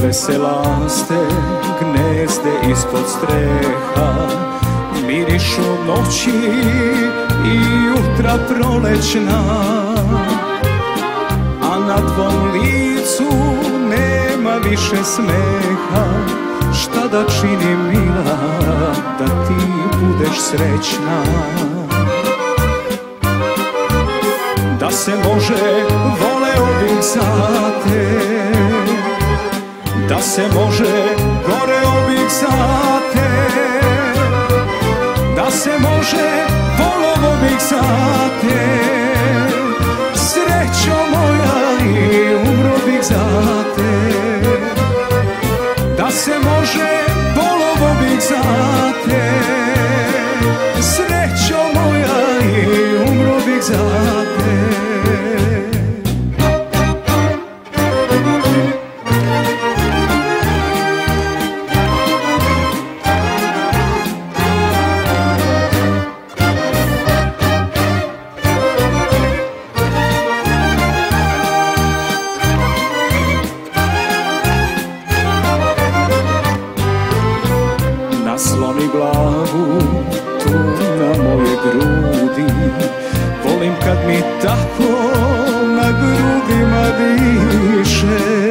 Veselaste gnezde ispod streha, mirišu noći i jutra prolećna, a na tvom licu nema više smeha. Šta da činim, mila, da ti budeš srećna? Da se može, voleo bih za te, da se može, goreo bih za te, da se može, volovo bih za te, srećo moja, i umro bih za te. Da se može, volovo bih za te, srećo moja, i umro bih za te. Nasloni glavu tu na moje grudi, volim kad mi tako na grudima dišeš.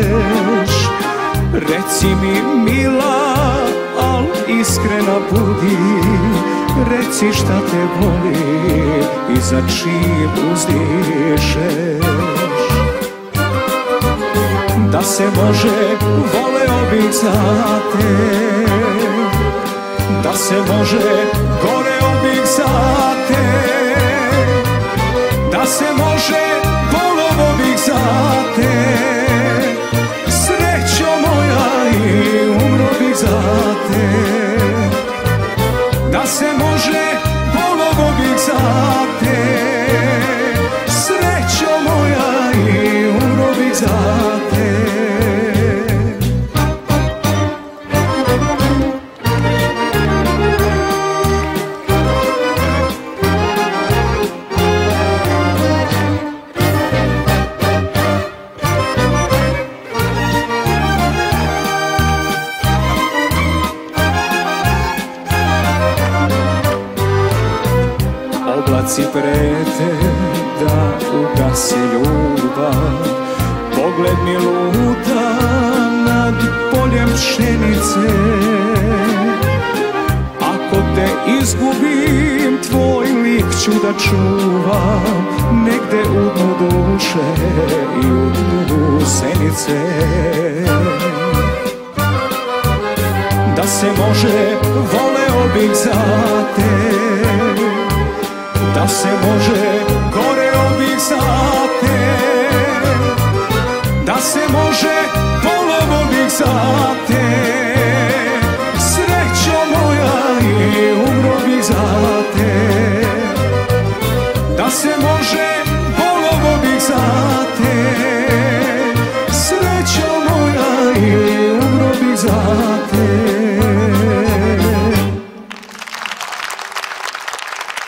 Reci mi, mila, al iskrena budi, reci šta te boli i za čim uzdišeš. Da se može, voleo bih za te, da se može, goreo bih za te, da se može, volovo bih za te, srećo moja, i umro bih za te. Da se može, volovo bih za te, srećo moja, i umro bih za te. Oblaci prete da ugase ljubav, pogled mi luta nad poljem pšenice. Ako te izgubim, tvoj lik ću da čuvam, negde u dnu duše i u dnu senice. Da se može, voleo bih za te, da se može, goreo bih za te, da se može, volovo bih za te.